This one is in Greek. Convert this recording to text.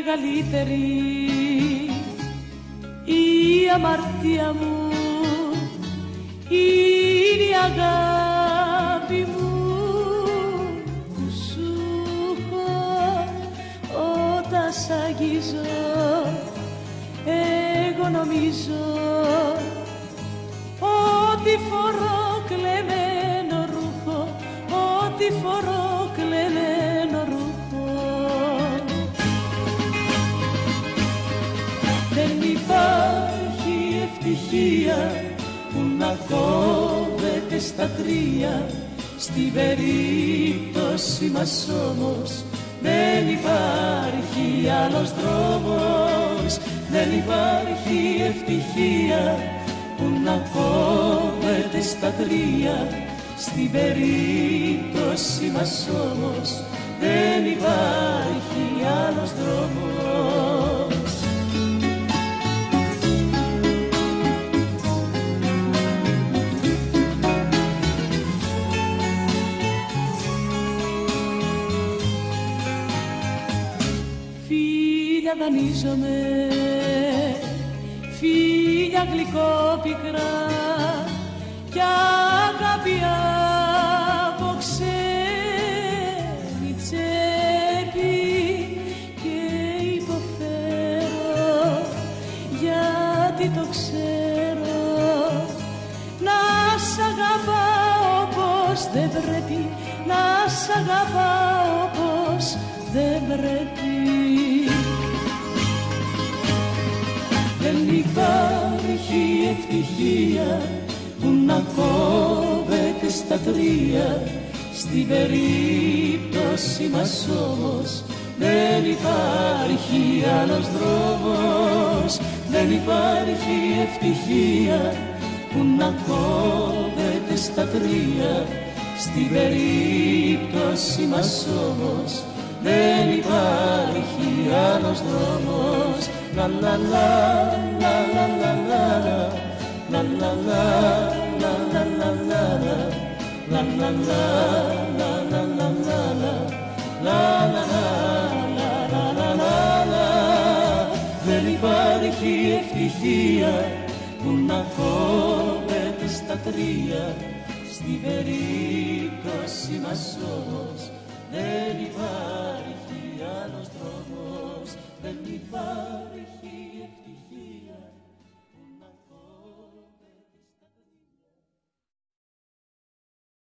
μεγαλύτερη η αμαρτία μου, είναι η αγάπη μου που σου έχω όταν σ' αγγίζω. Εγώ νομίζω ότι φορώ κλεμμένο ρούχο, ότι φορώ κλεμμένο ρούχο. Δεν υπάρχει ευτυχία που να κόβεται στα τρία, στην περίπτωση μας όμως δεν υπάρχει άλλος δρόμος. Δεν υπάρχει ευτυχία που να κόβεται στα τρία, στην περίπτωση μας όμως δεν υπάρχει άλλος δρόμος. Φίλια δανείζομαι, φίλια γλυκόπικρα κι αγάπη από ξένη τσέπη, και υποφέρω γιατί το ξέρω, να σ' αγαπάω όπως δεν πρέπει, να σ' αγαπάω όπως δεν πρέπει. Δεν υπάρχει ευτυχία που να κόβεται στα τρία, στην περίπτωση μας όμως δεν υπάρχει άλλος δρόμος. Δεν υπάρχει ευτυχία που να κόβεται στα τρία, στην περίπτωση μας όμως δεν υπάρχει άλλος δρόμος. La la la la la la la la la la la la la la la la la la la. Δεν υπάρχει ευτυχία που να κόβεται στα τρία, στην περίπτωση μας όμως δεν υπάρχει άλλος δρόμος. Δεν υπάρχει